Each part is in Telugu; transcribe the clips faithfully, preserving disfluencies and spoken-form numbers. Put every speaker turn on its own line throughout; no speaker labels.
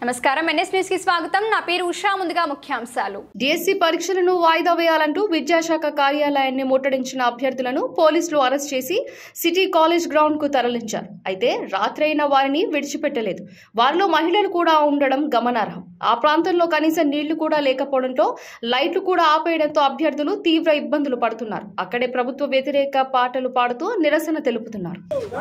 నమస్కారం ఎన్ఎస్ న్యూస్ కి స్వాగతం నా పేరు ఉషా ముందుగా ముఖ్యాంశాలు
డిఎస్సి పరీక్షలను వాయిదా వేయాలంటూ విద్యాశాఖ కార్యాలయాన్ని ముట్టడించిన అభ్యర్థులను పోలీసులు అరెస్ట్ చేసి సిటీ కాలేజ్ గ్రౌండ్ కు తరలించారు అయితే రాత్రైన వారిని విడిచిపెట్టలేదు వారిలో మహిళలు కూడా ఉండడం గమనార్హం ఆ ప్రాంతంలో కనీసం నీళ్లు కూడా లేకపోవడంతో లైట్లు కూడా ఆపేయడంతో అభ్యర్థులు తీవ్ర ఇబ్బందులు పడుతున్నారు అక్కడే ప్రభుత్వ వ్యతిరేక పాటలు పాడుతూ నిరసన తెలుపుతున్నారు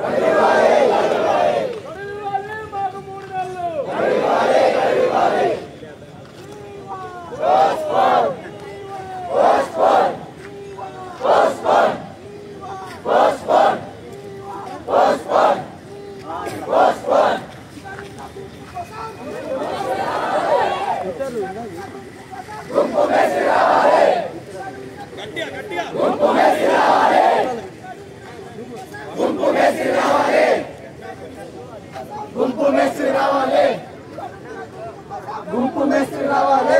గుంపు మేస్త్రి రావాలి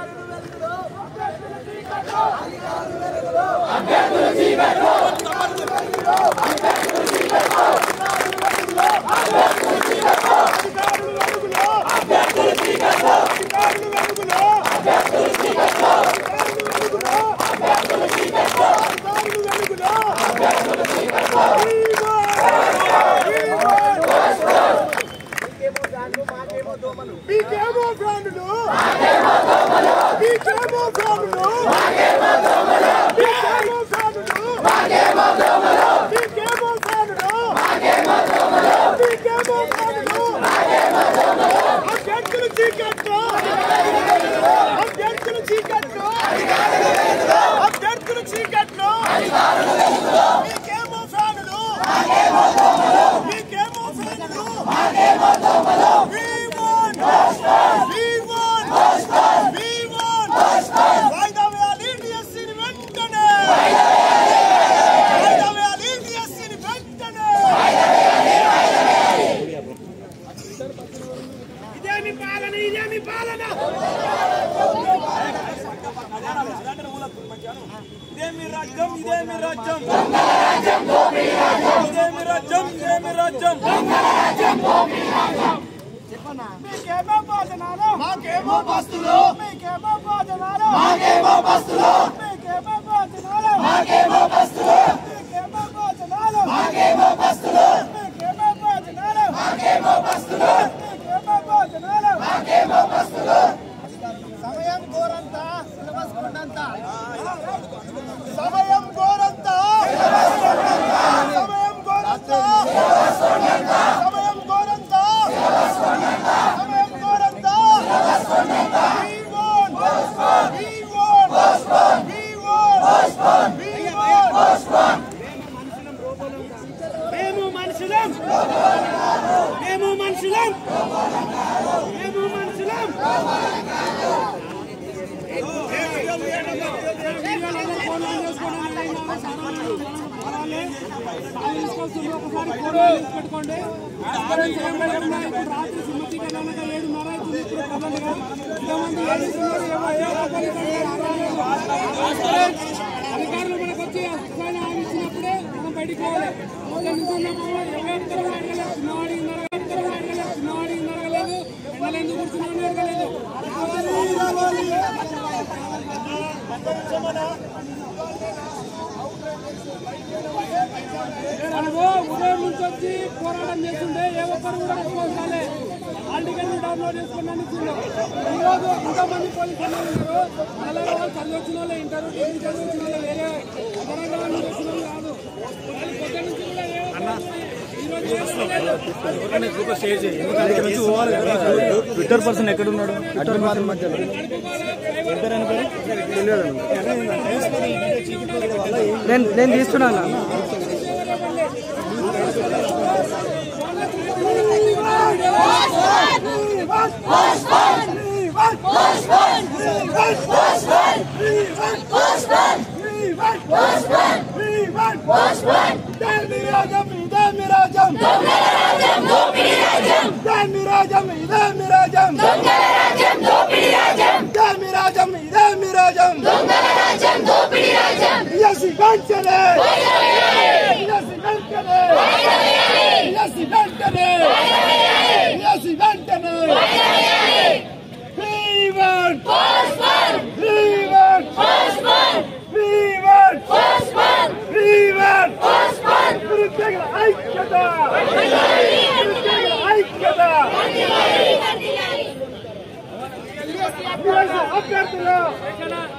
అభ్యర్థులు చీకట్లో అభ్యర్థులు చీకట్లో అభ్యర్థులు చీకట్లో అభ్యర్థులు చీకట్లో అభ్యర్థులు చీకట్లో అభ్యర్థులు చీకట్లో అభ్యర్థులు చీకట్లో
మీకేమో ఫ్రెండ్లు మాకేమో దోమలు మీకేమో ఫ్రెండ్లు మాకేమో దోమలు మీకేమో ఫ్రెండ్లు మాకేమో దోమలు మీకేమో ఫ్రెండ్లు మాకేమో దోమలు మీకేమో ఫ్రెండ్లు మాకేమో దోమలు అభ్యర్థులు చీకట్లో అభ్యర్థులు చీకట్లో అభ్యర్థులు చీకట్లో మీకేమో ఫ్రెండ్లు మాకేమో దోమలు మీకేమో ఫ్రెండ్లు మాకేమో దోమలు మీకేమో భోజనాలు మాకేమో బస్తులు మీకేమో భోజనాలు మాకేమో బస్తులు మీకేమో భోజనాలు మాకేమో బస్తులు మీకేమో భోజనాలు మాకేమో బస్తులు మీకేమో భోజనాలు మాకేమో బస్తులు మీకేమో భోజనాలు మాకేమో బస్తులు సమయం గోరంతా సిలబస్ కొండంతా సమయం గోరంతా సిలబస్ కొండంతా సమయం గోరంతా సిలబస్ కొండంతా సమయం గోరంతా సిలబస్ కొండంతా సమయం గోరంతా సిలబస్ కొండంతా we won we won we won we won మేము మనుషులం మేము మనుషులం మేము మనుషులం పెట్టుకోండి రాత్రి సినిమా ఏడున్నర అధికారులు మనకు వచ్చి ఇచ్చినప్పుడే మనం బయటికి పోవాలి చిన్నవాడి చిన్నవాడి నరగలేదు ఎండలు ఎందుకు కూర్చున్నాను నరగలేదు మనము ఉదయం నుంచి వచ్చి పోరాటం చేస్తుంటే ఏ ఒక్కరు కూడా ఒప్పుకోవాలి ఆర్టికల్ డౌన్లోడ్ చేసుకున్నాను ఈరోజు ఇంతమంది పోలీసు ఉన్నారు నెలలో వాళ్ళు చదివి వచ్చిన వాళ్ళే ఇంటారు డిగ్రీ చదివి వచ్చిన వాళ్ళు వేరే తెలంగాణ నుంచి వచ్చిన వాళ్ళు కాదు పొద్దు నుంచి కూడా
ట్విట్టర్ పర్సన్ ఎక్కడ ఉన్నాడు ట్విట్టర్ పర్సన్ మధ్యలో నేను నేను తీస్తున్నాను
Yes, విద్యార్థులు